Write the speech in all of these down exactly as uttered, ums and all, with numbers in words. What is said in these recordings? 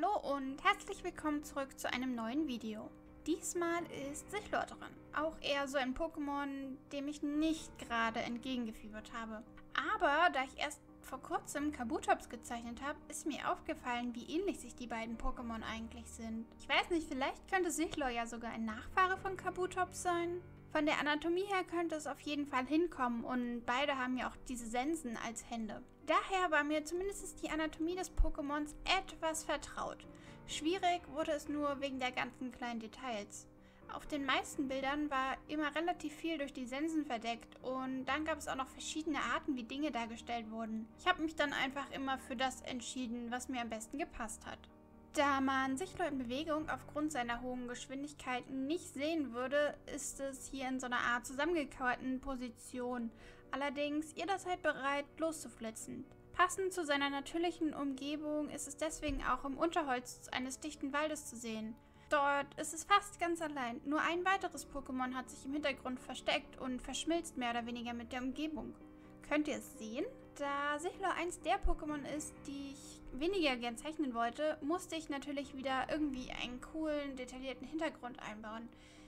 Hallo und herzlich willkommen zurück zu einem neuen Video. Diesmal ist Sichlor dran. Auch eher so ein Pokémon, dem ich nicht gerade entgegengefiebert habe. Aber da ich erst vor kurzem Kabutops gezeichnet habe, ist mir aufgefallen, wie ähnlich sich die beiden Pokémon eigentlich sind. Ich weiß nicht, vielleicht könnte Sichlor ja sogar ein Nachfahre von Kabutops sein. Von der Anatomie her könnte es auf jeden Fall hinkommen und beide haben ja auch diese Sensen als Hände. Daher war mir zumindest die Anatomie des Pokémons etwas vertraut. Schwierig wurde es nur wegen der ganzen kleinen Details. Auf den meisten Bildern war immer relativ viel durch die Sensen verdeckt und dann gab es auch noch verschiedene Arten, wie Dinge dargestellt wurden. Ich habe mich dann einfach immer für das entschieden, was mir am besten gepasst hat. Da man Sichlor in Bewegung aufgrund seiner hohen Geschwindigkeit nicht sehen würde, ist es hier in so einer Art zusammengekauerten Position. Allerdings jederzeit bereit, loszuflitzen. Passend zu seiner natürlichen Umgebung ist es deswegen auch im Unterholz eines dichten Waldes zu sehen. Dort ist es fast ganz allein. Nur ein weiteres Pokémon hat sich im Hintergrund versteckt und verschmilzt mehr oder weniger mit der Umgebung. Könnt ihr es sehen? Da Sichlor eins der Pokémon ist, die ich weniger gern zeichnen wollte, musste ich natürlich wieder irgendwie einen coolen, detaillierten Hintergrund einbauen.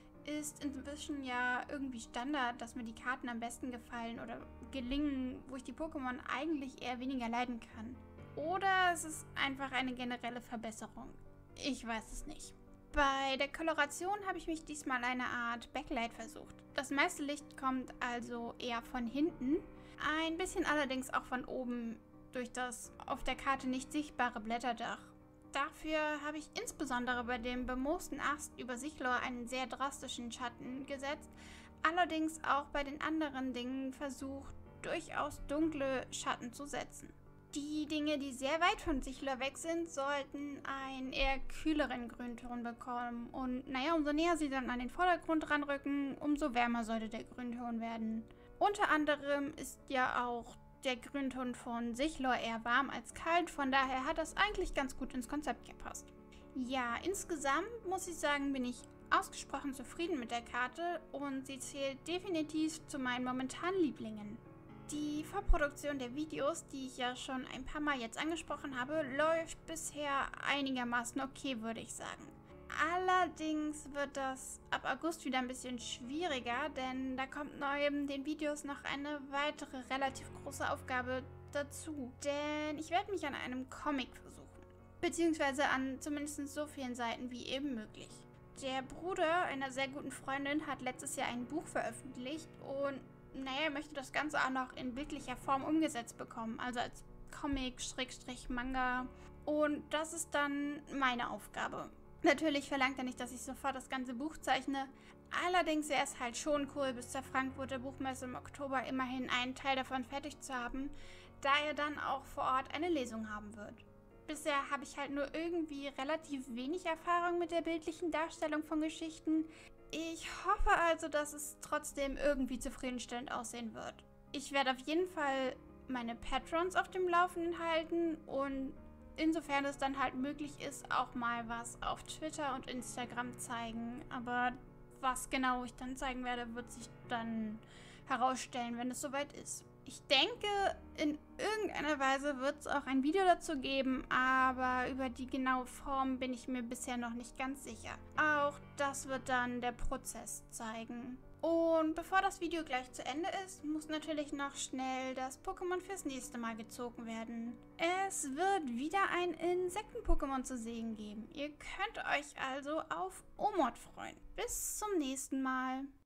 Ist inzwischen ja irgendwie Standard, dass mir die Karten am besten gefallen oder gelingen, wo ich die Pokémon eigentlich eher weniger leiden kann. Oder es ist einfach eine generelle Verbesserung. Ich weiß es nicht. Bei der Koloration habe ich mich diesmal eine Art Backlight versucht. Das meiste Licht kommt also eher von hinten, ein bisschen allerdings auch von oben durch das auf der Karte nicht sichtbare Blätterdach. Dafür habe ich insbesondere bei dem bemoosten Ast über Sichlor einen sehr drastischen Schatten gesetzt, allerdings auch bei den anderen Dingen versucht, durchaus dunkle Schatten zu setzen. Die Dinge, die sehr weit von Sichlor weg sind, sollten einen eher kühleren Grünton bekommen. Und naja, umso näher sie dann an den Vordergrund ranrücken, umso wärmer sollte der Grünton werden. Unter anderem ist ja auch der Grünton von Sichlor eher warm als kalt, von daher hat das eigentlich ganz gut ins Konzept gepasst. Ja, insgesamt muss ich sagen, bin ich ausgesprochen zufrieden mit der Karte und sie zählt definitiv zu meinen momentanen Lieblingen. Die Vorproduktion der Videos, die ich ja schon ein paar Mal jetzt angesprochen habe, läuft bisher einigermaßen okay, würde ich sagen. Allerdings wird das ab August wieder ein bisschen schwieriger, denn da kommt neben den Videos noch eine weitere relativ große Aufgabe dazu. Denn ich werde mich an einem Comic versuchen, beziehungsweise an zumindest so vielen Seiten wie eben möglich. Der Bruder einer sehr guten Freundin hat letztes Jahr ein Buch veröffentlicht und naja, er möchte das Ganze auch noch in bildlicher Form umgesetzt bekommen, also als Comic, Schrägstrich, Manga. Und das ist dann meine Aufgabe. Natürlich verlangt er nicht, dass ich sofort das ganze Buch zeichne. Allerdings wäre es halt schon cool, bis zur Frankfurter Buchmesse im Oktober immerhin einen Teil davon fertig zu haben, da er dann auch vor Ort eine Lesung haben wird. Bisher habe ich halt nur irgendwie relativ wenig Erfahrung mit der bildlichen Darstellung von Geschichten. Ich hoffe also, dass es trotzdem irgendwie zufriedenstellend aussehen wird. Ich werde auf jeden Fall meine Patrons auf dem Laufenden halten und insofern es dann halt möglich ist, auch mal was auf Twitter und Instagram zeigen. Aber was genau ich dann zeigen werde, wird sich dann herausstellen, wenn es soweit ist. Ich denke, in irgendeiner Weise wird es auch ein Video dazu geben, aber über die genaue Form bin ich mir bisher noch nicht ganz sicher. Auch das wird dann der Prozess zeigen. Und bevor das Video gleich zu Ende ist, muss natürlich noch schnell das Pokémon fürs nächste Mal gezogen werden. Es wird wieder ein Insekten-Pokémon zu sehen geben. Ihr könnt euch also auf Omod freuen. Bis zum nächsten Mal.